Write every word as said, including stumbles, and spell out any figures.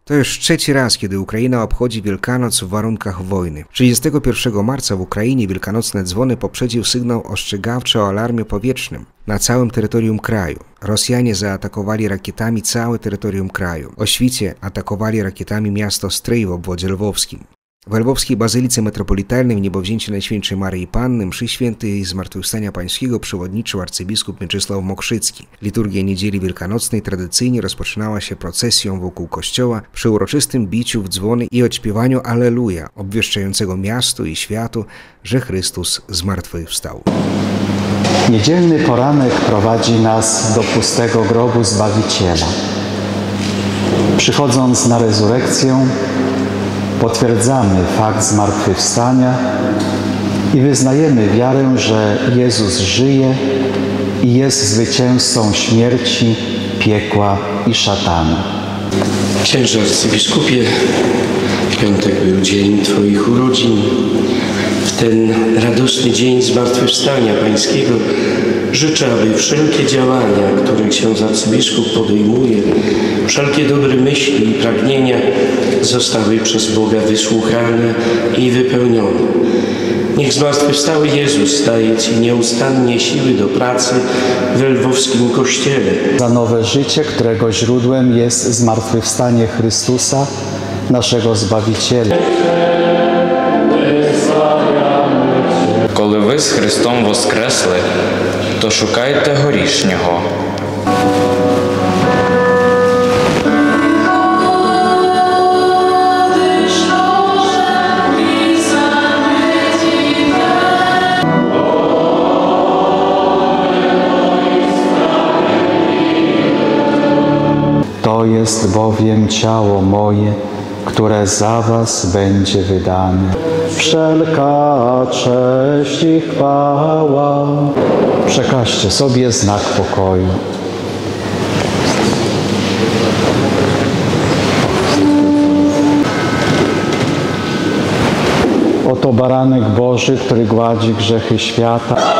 To już trzeci raz, kiedy Ukraina obchodzi Wielkanoc w warunkach wojny. trzydziestego pierwszego marca w Ukrainie wielkanocne dzwony poprzedził sygnał ostrzegawczy o alarmie powietrznym na całym terytorium kraju. Rosjanie zaatakowali rakietami całe terytorium kraju. Oświcie atakowali rakietami miasto Stryj w obwodzie lwowskim. W lwowskiej bazylice metropolitalnej w niebowzięcie Najświętszej Maryi Panny mszy świętej Zmartwychwstania Pańskiego przewodniczył arcybiskup Mieczysław Mokrzycki. Liturgia Niedzieli Wielkanocnej tradycyjnie rozpoczynała się procesją wokół kościoła przy uroczystym biciu w dzwony i odśpiewaniu Alleluja, obwieszczającego miastu i światu, że Chrystus zmartwychwstał. Niedzielny poranek prowadzi nas do pustego grobu Zbawiciela. Przychodząc na rezurekcję, potwierdzamy fakt zmartwychwstania i wyznajemy wiarę, że Jezus żyje i jest zwycięzcą śmierci, piekła i szatana. Księże arcybiskupie, w piątek był dzień Twoich urodzin. W ten radosny dzień zmartwychwstania Pańskiego życzę, aby wszelkie działania, które ksiądz arcybiskup podejmuje, wszelkie dobre myśli i pragnienia zostały przez Boga wysłuchane i wypełnione. Niech zmartwychwstały Jezus daje Ci nieustannie siły do pracy w lwowskim Kościele. Za nowe życie, którego źródłem jest zmartwychwstanie Chrystusa, naszego Zbawiciela. Коли ви з Христом воскресли, то шукайте горішнього. To jest bowiem ciało moje, które za was będzie wydane. Wszelka cześć i chwała. Przekażcie sobie znak pokoju. Oto baranek Boży, który gładzi grzechy świata.